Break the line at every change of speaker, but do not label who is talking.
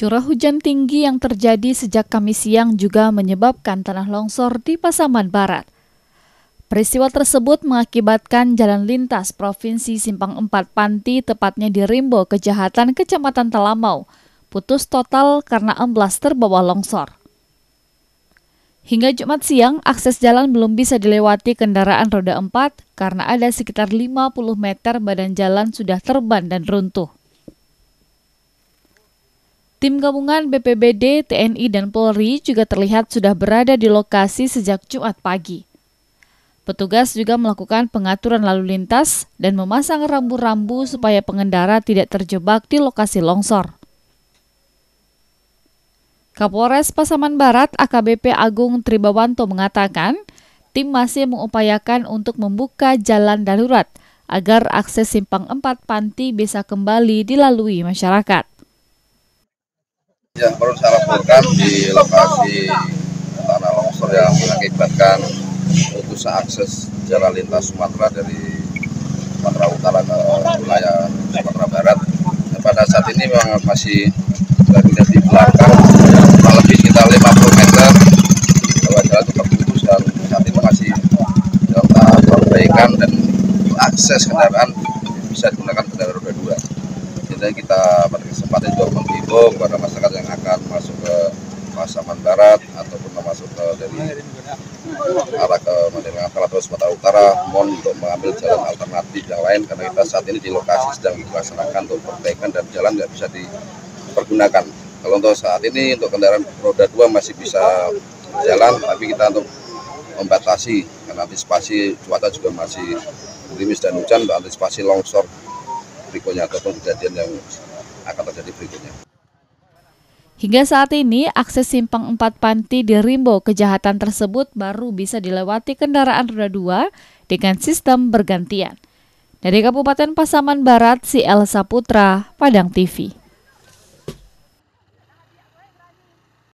Curah hujan tinggi yang terjadi sejak Kamis siang juga menyebabkan tanah longsor di Pasaman Barat. Peristiwa tersebut mengakibatkan jalan lintas Provinsi Simpang 4 Panti, tepatnya di Rimbo, Kejahatan, Kecamatan Talamau, putus total karena amblas terbawa longsor. Hingga Jumat siang, akses jalan belum bisa dilewati kendaraan roda 4 karena ada sekitar 50 meter badan jalan sudah terban dan runtuh. Tim gabungan BPBD, TNI, dan Polri juga terlihat sudah berada di lokasi sejak Jumat pagi. Petugas juga melakukan pengaturan lalu lintas dan memasang rambu-rambu supaya pengendara tidak terjebak di lokasi longsor. Kapolres Pasaman Barat AKBP Agung Tribawanto mengatakan, tim masih mengupayakan untuk membuka jalan darurat agar akses Simpang 4 Panti bisa kembali dilalui masyarakat.
Yang perlu saya laporkan di lokasi tanah longsor yang mengakibatkan putus akses jalan lintas Sumatera dari Sumatera Utara ke wilayah Sumatera Barat. Pada saat ini memang masih berada di belakang, lebih sekitar 50 meter bahwa jalan itu terputus dan saat ini masih dalam tahap perbaikan dan akses kendaraan bisa digunakan kendaraan roda 2. Jadi kita pada kesempatan juga menghimbau kepada masyarakat yang akan masuk ke Pasaman Barat ataupun masuk ke dari arah ke Madinah atau Sumatera Utara, mohon untuk mengambil jalan alternatif yang lain karena kita saat ini di lokasi sedang dilaksanakan untuk perbaikan dan jalan nggak bisa dipergunakan. Kalau untuk saat ini untuk kendaraan roda 2 masih bisa jalan, tapi kita untuk membatasi karena antisipasi cuaca juga masih gerimis dan hujan untuk antisipasi longsor berikutnya ataupun kejadian yang akan terjadi berikutnya.
Hingga saat ini, akses Simpang 4 Panti di Rimbo Kejahatan tersebut baru bisa dilewati kendaraan roda 2 dengan sistem bergantian. Dari Kabupaten Pasaman Barat, si Elsa Putra, Padang TV.